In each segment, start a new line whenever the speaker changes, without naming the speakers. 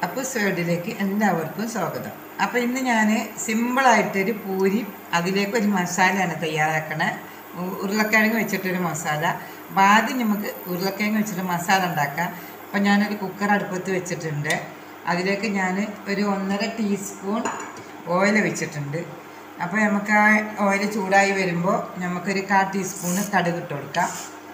appoosworld എല്ലാവർക്കും സ്വാഗതം. അപ്പോൾ ഇന്ന് ഞാൻ സിമ്പിളായിട്ടൊരു പൂരി അതിലേക്ക് ഒരു മസാലയാണ് തയ്യാറാക്കണേ. ഉരുളക്കിഴങ്ങ് വെച്ചിട്ടൊരു മസാല. അപ്പോൾ ആദ്യം നമുക്ക് ഉരുളക്കിഴങ്ങ് വെച്ചിട്ട് മസാല ഉണ്ടാക്കാം. അപ്പോൾ ഞാനൊരു കുക്കർ അടുപ്പത്ത് വെച്ചിട്ടുണ്ട്. അതിലേക്ക് ഞാൻ ഒരു 1.5 ടീസ്പൂൺ ഓയിൽ വെച്ചിട്ടുണ്ട്. അപ്പോൾ നമുക്ക് ആ ഓയിൽ ചൂടായി വരുമ്പോൾ നമുക്കൊരു 1/4 ടീസ്പൂണ് കടുക് ഇട്ട് കൊടുക്കാം.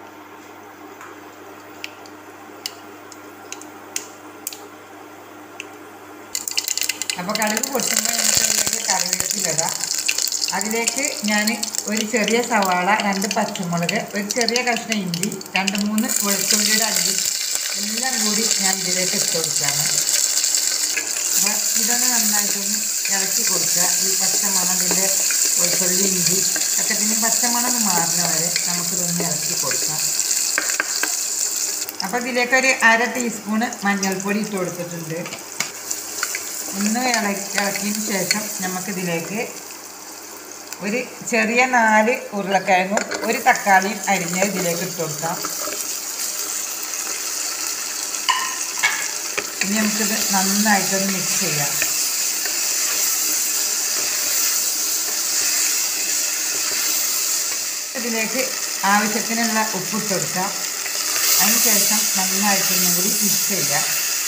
അപ്പോൾ കടുക് പൊട്ടുമ്പോൾ നമുക്ക് അതിലേക്ക് കറിവേപ്പില ഇടാം. അതിലേക്ക് ഞാൻ ഒരു ചെറിയ സവാള, 2 പച്ചമുളക്, ഒരു ചെറിയ കഷ്ണം ഇഞ്ചി, 2-3 വെളുത്തുള്ളിയുടെ അല്ലി എല്ലാം കൂടി ഞാൻ ഇതിലേക്ക് ഇട്ട് കൊടുക്കുകയാണ്. അപ്പോൾ ഇതൊന്ന് നന്നായിട്ടൊന്ന് ഇളക്കി കൊടുക്കുക. ഈ പച്ചമണം, ഇതിൻ്റെ വെളുത്തുള്ളി ഇഞ്ചി ഒക്കെ ഇതിന് പച്ചമണം മാറുന്ന വരെ നമുക്കിതൊന്ന് ഇളക്കി കൊടുക്കാം. അപ്പോൾ ഇതിലേക്കൊരു 1/2 ടീസ്പൂണ് മഞ്ഞൾപ്പൊടി ഇട്ട് കൊടുത്തിട്ടുണ്ട്. ഒന്ന് ഇളക്കിയതിന് ശേഷം നമുക്കിതിലേക്ക് ഒരു ചെറിയ 4 ഉരുളക്കിഴങ്ങും ഒരു തക്കാളിയും അരിഞ്ഞ് ഇതിലേക്ക് ഇട്ട് കൊടുക്കാം. ഇനി നമുക്കിത് നന്നായിട്ടൊന്ന് മിക്സ് ചെയ്യാം. ഇതിലേക്ക് ആവശ്യത്തിനുള്ള ഉപ്പിട്ട് കൊടുക്കാം. അതിന് ശേഷം നന്നായിട്ടൊന്നും കൂടി മിക്സ് ചെയ്യാം.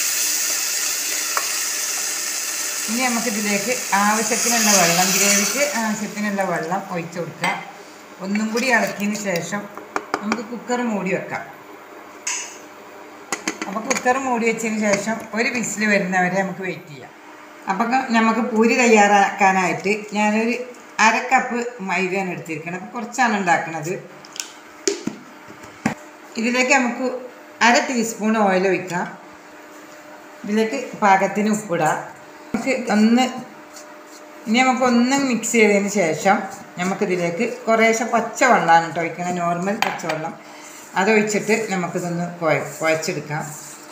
ഇനി നമുക്കിതിലേക്ക് ആവശ്യത്തിനുള്ള വെള്ളം, ഗ്രേവിക്ക് ആവശ്യത്തിനുള്ള വെള്ളം ഒഴിച്ചു കൊടുക്കാം. ഒന്നും കൂടി ഇളക്കിയതിന് ശേഷം നമുക്ക് കുക്കർ മൂടി വെക്കാം. അപ്പോൾ കുക്കർ മൂടി വെച്ചതിന് ശേഷം ഒരു വിസിൽ വരുന്നവരെ നമുക്ക് വെയിറ്റ് ചെയ്യാം. അപ്പം നമുക്ക് പൂരി തയ്യാറാക്കാനായിട്ട് ഞാനൊരു 1/2 കപ്പ് മൈദയാണ് എടുത്തിരിക്കണം. അപ്പോൾ കുറച്ചാണ് ഉണ്ടാക്കുന്നത്. ഇതിലേക്ക് നമുക്ക് 1/2 ടീസ്പൂൺ ഓയിൽ ഒഴിക്കാം. ഇതിലേക്ക് പാകത്തിന് ഉപ്പിടാം. നമുക്കൊന്ന് മിക്സ് ചെയ്തതിന് ശേഷം നമുക്കിതിലേക്ക് കുറേശ്ശെ പച്ചവെള്ളമാണ് കേട്ടോ ഒഴിക്കണം, നോർമൽ പച്ചവെള്ളം. അതൊഴിച്ചിട്ട് നമുക്കിതൊന്ന് കുഴച്ചെടുക്കാം.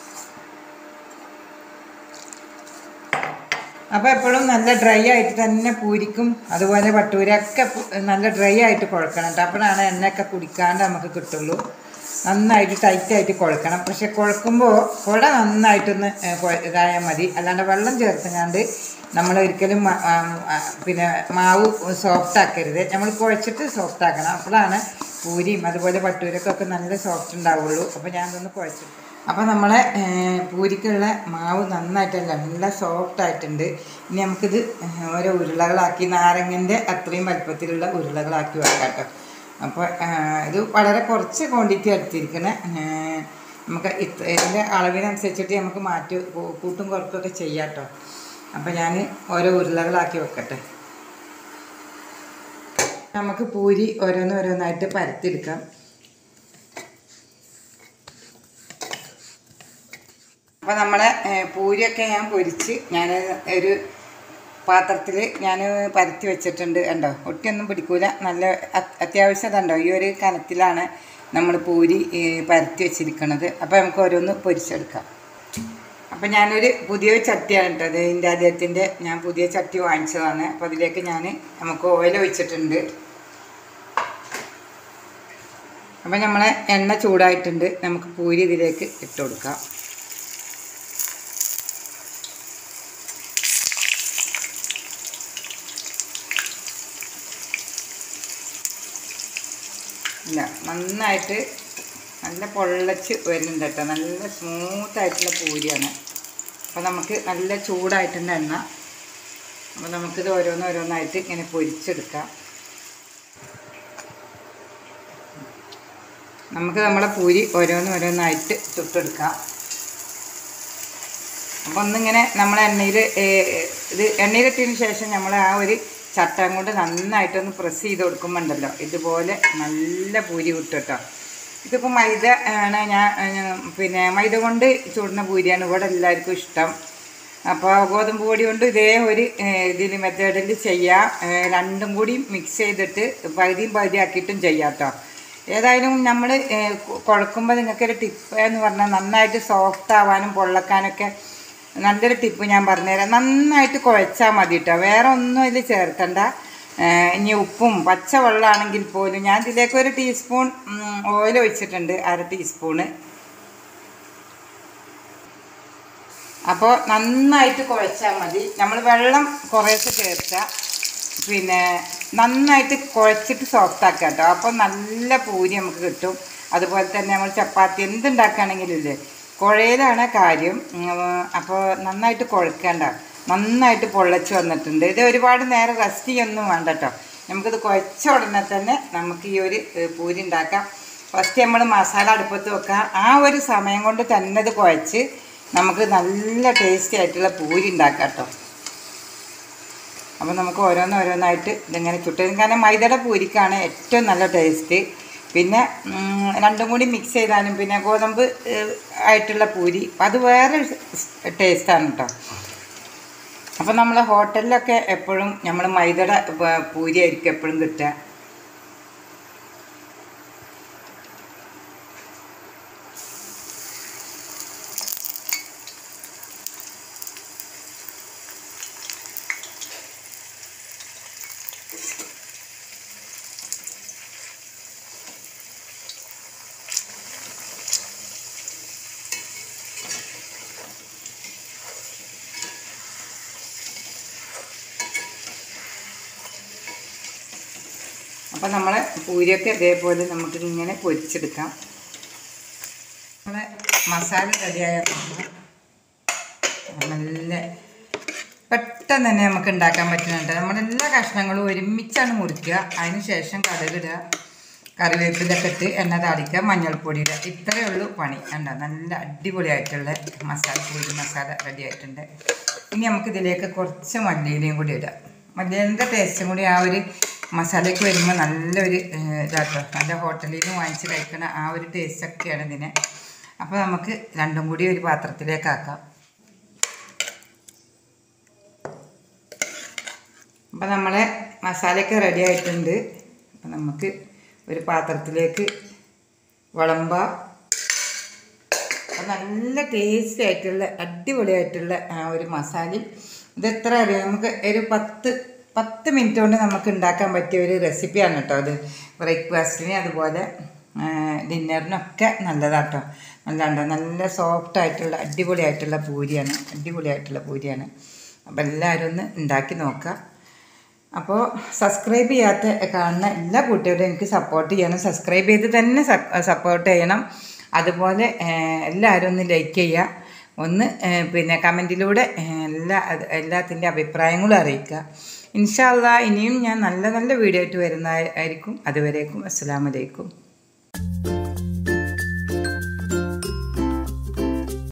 അപ്പോൾ എപ്പോഴും നല്ല ഡ്രൈ ആയിട്ട് തന്നെ പൂരിക്കും അതുപോലെ ഭട്ടൂരൊക്കെ നല്ല ഡ്രൈ ആയിട്ട് കുഴക്കണം കേട്ടോ. അപ്പോഴാണ് എണ്ണയൊക്കെ കുടിക്കാണ്ട് നമുക്ക് കിട്ടുള്ളൂ. നന്നായിട്ട് ടൈറ്റായിട്ട് കുഴക്കണം. പക്ഷെ കുഴക്കുമ്പോൾ കുഴ നന്നായിട്ടൊന്ന് ഇതായാൽ മതി. അല്ലാണ്ട് വെള്ളം ചേർത്തുകൊണ്ട് നമ്മൾ ഒരിക്കലും പിന്നെ മാവ് സോഫ്റ്റ് ആക്കരുത്. നമ്മൾ കുഴച്ചിട്ട് സോഫ്റ്റ് ആക്കണം. അപ്പോഴാണ് പൂരിയും അതുപോലെ ഭട്ടൂരക്കൊക്കെ നല്ല സോഫ്റ്റ് ഉണ്ടാവുള്ളൂ. അപ്പോൾ ഞാനതൊന്ന് കുഴച്ചിട്ട്, അപ്പോൾ നമ്മളെ പൂരിക്കുള്ള മാവ് നന്നായിട്ടല്ല നല്ല സോഫ്റ്റ് ആയിട്ടുണ്ട്. ഇനി നമുക്കിത് ഓരോ ഉരുളകളാക്കി, നാരങ്ങൻ്റെ അത്രയും വലുപ്പത്തിലുള്ള ഉരുളകളാക്കി വെക്കാം കേട്ടോ. അപ്പോൾ ഇത് വളരെ കുറച്ച് ക്വാണ്ടിറ്റി എടുത്തിരിക്കണേ. നമുക്ക് ഇതിൻ്റെ അളവിനനുസരിച്ചിട്ട് നമുക്ക് കൂട്ടും കുറക്കൊക്കെ ചെയ്യാം കേട്ടോ. അപ്പോൾ ഞാൻ ഓരോ ഉരുളകളാക്കി വെക്കട്ടെ. നമുക്ക് പൂരി ഓരോന്നോരോന്നായിട്ട് പരത്തിയെടുക്കാം. അപ്പോൾ നമ്മളെ പൂരിയൊക്കെ ഞാൻ പൊരിച്ച് ഞാൻ ഒരു പാത്രത്തിൽ ഞാൻ പരത്തി വെച്ചിട്ടുണ്ട്. കണ്ടോ, ഒട്ടിയൊന്നും പിടിക്കൂല. നല്ല അത്യാവശ്യം കണ്ടോ ഈ ഒരു കനത്തിലാണ് നമ്മൾ പൂരി പരത്തി വെച്ചിരിക്കുന്നത്. അപ്പോൾ നമുക്ക് ഓരോന്ന് പൊരിച്ചെടുക്കാം. അപ്പോൾ ഞാനൊരു പുതിയൊരു ചട്ടിയാണ് കേട്ടോ. അത് ഇതിൻ്റെ ആദ്യത്തിൻ്റെ ഞാൻ പുതിയ ചട്ടി വാങ്ങിച്ചതാണ്. അപ്പോൾ അതിലേക്ക് നമുക്ക് ഓയിൽ ഒഴിച്ചിട്ടുണ്ട്. അപ്പോൾ നമ്മളെ എണ്ണ ചൂടായിട്ടുണ്ട്. നമുക്ക് പൂരി ഇതിലേക്ക് ഇട്ട് കൊടുക്കാം. ഇല്ല, നന്നായിട്ട് നല്ല പൊള്ളച്ച് വരുന്നുണ്ട് കേട്ടോ. നല്ല സ്മൂത്തായിട്ടുള്ള പൂരിയാണ്. അപ്പോൾ നമുക്ക് നല്ല ചൂടായിട്ടുണ്ട് എണ്ണ. അപ്പോൾ നമുക്കിത് ഓരോന്നോരോന്നായിട്ട് ഇങ്ങനെ പൊരിച്ചെടുക്കാം. നമുക്ക് നമ്മളെ പൂരി ഓരോന്നോരോന്നായിട്ട് ചുട്ടെടുക്കാം. അപ്പോൾ ഒന്നിങ്ങനെ നമ്മൾ എണ്ണയിലിട്ടതിന് ശേഷം നമ്മൾ ആ ഒരു ചട്ടം കൊണ്ട് നന്നായിട്ടൊന്ന് പ്രസ് ചെയ്ത് കൊടുക്കുമ്പോണ്ടല്ലോ ഇതുപോലെ നല്ല പൂരി കിട്ടും കേട്ടോ. ഇതിപ്പോൾ മൈദ ആണ് പിന്നെ മൈദ കൊണ്ട് ചൂടുന്ന പൂരിയാണ് ഇവിടെ എല്ലാവർക്കും ഇഷ്ടം. അപ്പോൾ ഗോതമ്പ് പൊടി കൊണ്ട് ഇതേ ഒരു മെത്തേഡിൽ ചെയ്യാം. രണ്ടും കൂടി മിക്സ് ചെയ്തിട്ട് പകുതി ആക്കിയിട്ടും ചെയ്യാം കേട്ടോ. ഏതായാലും നമ്മൾ കുഴക്കുമ്പോൾ നിങ്ങൾക്കൊരു ടിപ്പ് എന്ന് പറഞ്ഞാൽ നന്നായിട്ട് സോഫ്റ്റ് ആവാനും പൊള്ളക്കാനൊക്കെ നല്ലൊരു ടിപ്പ് ഞാൻ പറഞ്ഞുതരാം. നന്നായിട്ട് കുഴച്ചാൽ മതി കേട്ടോ. വേറെ ഒന്നും ഇതിൽ ചേർക്കണ്ട. ഇനി ഉപ്പും പച്ചവെള്ളമാണെങ്കിൽ പോലും ഞാൻ ഇതിലേക്ക് 1 ടീസ്പൂൺ ഓയിൽ ഒഴിച്ചിട്ടുണ്ട്. 1/2 ടീസ്പൂണ് അപ്പോൾ നന്നായിട്ട് കുഴച്ചാൽ മതി. നമ്മൾ വെള്ളം കുറേശ്ശെ ചേർക്കുക. പിന്നെ നന്നായിട്ട് കുഴച്ചിട്ട് സോഫ്റ്റ് ആക്കുക കേട്ടോ. അപ്പോൾ നല്ല പൂരി നമുക്ക് കിട്ടും. അതുപോലെ തന്നെ നമ്മൾ ചപ്പാത്തി എന്തുണ്ടാക്കുകയാണെങ്കിലും ഇല്ലേ, കുഴയിലാണ് കാര്യം. അപ്പോൾ നന്നായിട്ട് കുഴക്കേണ്ട. നന്നായിട്ട് പൊള്ളച്ച് വന്നിട്ടുണ്ട്. ഇത് ഒരുപാട് നേരം റെസ്റ്റ് ചെയ്യൊന്നും വേണ്ട കേട്ടോ. നമുക്കിത് കുഴച്ച ഉടനെ തന്നെ നമുക്ക് ഈ ഒരു പൂരി ഉണ്ടാക്കാം. ഫസ്റ്റ് നമ്മൾ മസാല അടുപ്പത്ത് വെക്കാം. ആ ഒരു സമയം കൊണ്ട് തന്നെ ഇത് കുഴച്ച് നമുക്ക് നല്ല ടേസ്റ്റി ആയിട്ടുള്ള പൂരി ഉണ്ടാക്കാം കേട്ടോ. അപ്പോൾ നമുക്ക് ഓരോന്നായിട്ട് ഇതിങ്ങനെ ചുട്ടും. കാരണം മൈദയുടെ പൂരിക്കാണ് ഏറ്റവും നല്ല ടേസ്റ്റ്. പിന്നെ രണ്ടും കൂടി മിക്സ് ചെയ്താലും പിന്നെ ഗോതമ്പ് ആയിട്ടുള്ള പൂരി അത് വേറെ ടേസ്റ്റാണ് കേട്ടോ. അപ്പോൾ നമ്മൾ ഹോട്ടലിലൊക്കെ എപ്പോഴും നമ്മൾ മൈദയുടെ പൂരി ആയിരിക്കും എപ്പോഴും കിട്ടുക. അപ്പോൾ നമ്മളെ പൂരിയൊക്കെ ഇതേപോലെ നമുക്ക് ഇങ്ങനെ പൊരിച്ചെടുക്കാം. നമ്മളെ മസാല റെഡിയായ നല്ല പെട്ടെന്ന് തന്നെ നമുക്ക് ഉണ്ടാക്കാൻ പറ്റുന്നുണ്ട്. നമ്മളെല്ലാ കഷ്ണങ്ങളും ഒരുമിച്ചാണ് മുറിക്കുക. അതിന് ശേഷം കടുകിടുക, കറിവേപ്പിലൊക്കെ ഇട്ട് എണ്ണ താളിക്കുക, മഞ്ഞൾപ്പൊടി ഇടുക. ഇത്രയേ ഉള്ളൂ പണി. കണ്ടോ, നല്ല അടിപൊളിയായിട്ടുള്ള പൂരി മസാല റെഡി ആയിട്ടുണ്ട്. ഇനി നമുക്കിതിലേക്ക് കുറച്ച് മല്ലിയിലയും കൂടി ഇടാം. മല്ലിയിലിൻ്റെ ടേസ്റ്റും കൂടി ആ ഒരു മസാലയ്ക്ക് വരുമ്പോൾ നല്ലൊരു ഇതാട്ടോ. നല്ല ഹോട്ടലിൽ നിന്ന് വാങ്ങിച്ച് കഴിക്കുന്ന ആ ഒരു ടേസ്റ്റൊക്കെയാണ് ഇതിന്. അപ്പോൾ നമുക്ക് രണ്ടും കൂടി ഒരു പാത്രത്തിലേക്ക് ആക്കാം. അപ്പോൾ നമ്മളെ മസാലയൊക്കെ റെഡി ആയിട്ടുണ്ട്. അപ്പം നമുക്ക് ഒരു പാത്രത്തിലേക്ക് വിളമ്പാം. നല്ല ടേസ്റ്റി ആയിട്ടുള്ള അടിപൊളിയായിട്ടുള്ള ആ ഒരു മസാലയും ഇതെത്ര അറിയാം, നമുക്ക് ഒരു 10 മിനിറ്റ് കൊണ്ട് നമുക്ക് ഉണ്ടാക്കാൻ പറ്റിയ ഒരു റെസിപ്പിയാണ് കേട്ടോ. അത് ബ്രേക്ക്ഫാസ്റ്റിന് അതുപോലെ ഡിന്നറിനൊക്കെ നല്ലതാട്ടോ. നല്ല സോഫ്റ്റായിട്ടുള്ള അടിപൊളിയായിട്ടുള്ള പൂരിയാണ്. അപ്പോൾ എല്ലാവരും ഒന്ന് ഉണ്ടാക്കി നോക്കുക. അപ്പോൾ സബ്സ്ക്രൈബ് ചെയ്യാത്ത കാണുന്ന എല്ലാ കൂട്ടുകാരും എനിക്ക് സപ്പോർട്ട് ചെയ്യണം. സബ്സ്ക്രൈബ് ചെയ്ത് തന്നെ സപ്പോർട്ട് ചെയ്യണം. അതുപോലെ എല്ലാവരും ഒന്ന് ലൈക്ക് ചെയ്യുക. ഒന്ന് പിന്നെ കമൻറ്റിലൂടെ എല്ലാത്തിൻ്റെ അഭിപ്രായങ്ങളും അറിയിക്കുക. ഇൻഷാ അല്ലാഹ് ഇനിയും ഞാൻ നല്ല വീഡിയോ ആയിട്ട് വരുന്നതായിരിക്കും. അതുവരേക്കും അസ്സലാമു അലൈക്കും.